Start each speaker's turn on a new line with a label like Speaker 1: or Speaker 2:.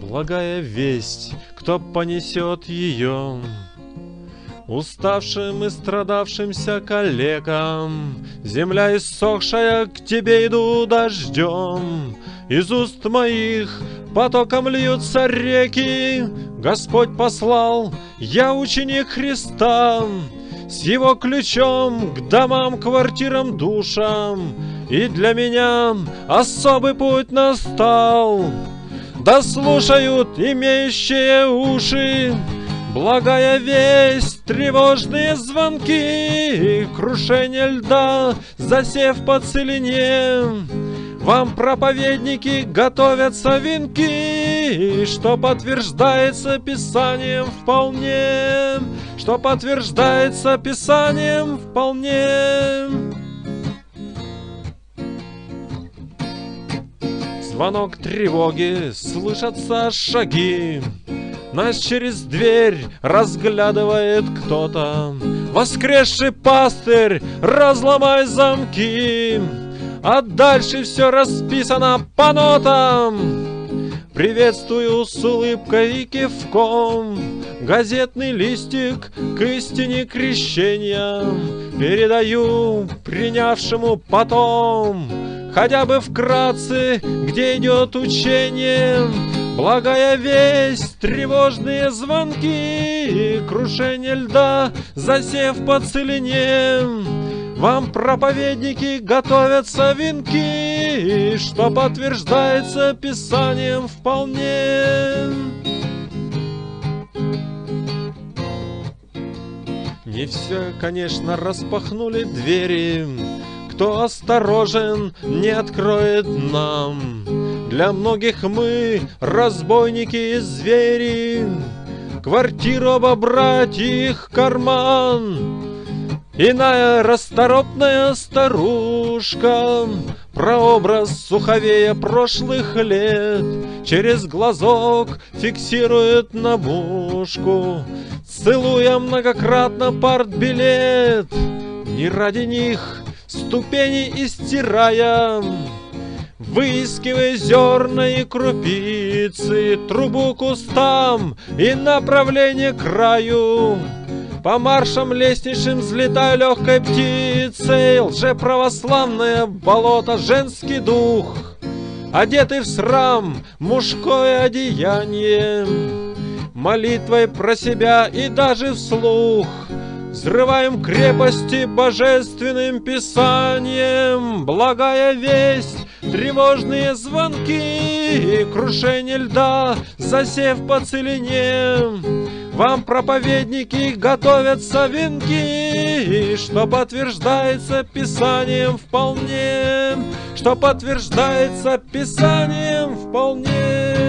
Speaker 1: Благая весть, кто понесет ее? Уставшим и страдавшимся коллегам. Земля иссохшая, к тебе иду дождем. Из уст моих потоком льются реки. Господь послал, я ученик Христа, с его ключом к домам, квартирам, душам. И для меня особый путь настал. Да слушают имеющие уши благая весть, тревожные звонки, крушение льда, засев по целине. Вам, проповедники, готовятся венки, что подтверждается Писанием вполне, что подтверждается Писанием вполне. Звонок тревоги, слышатся шаги. Нас через дверь разглядывает кто-то. Воскресший пастырь, разломай замки, а дальше все расписано по нотам. Приветствую с улыбкой и кивком, газетный листик к истине крещения передаю принявшему потом, хотя бы вкратце, где идет учение. Благая весть, тревожные звонки, крушение льда, засев по целине. Вам, проповедники, готовятся венки, что подтверждается Писанием вполне. Не все, конечно, распахнули двери. Кто осторожен, не откроет нам. Для многих мы разбойники и звери. Квартиру обобрать, их карман. Иная расторопная старушка прообраз суховея прошлых лет через глазок фиксирует на мушку, целуя многократно партбилет. Не ради них ступени истирая, выискивая зерна и крупицы, трубу кустам и направление к краю. По маршам лестничным взлетаю легкой птицей, лжеправославное болото, женский дух, одетый в срам, мужское одеяние, молитвой про себя и даже вслух. Взрываем крепости божественным писанием. Благая весть, тревожные звонки, крушение льда, засев по целине. Вам, проповедники, готовятся венки, что подтверждается Писанием вполне, что подтверждается Писанием вполне.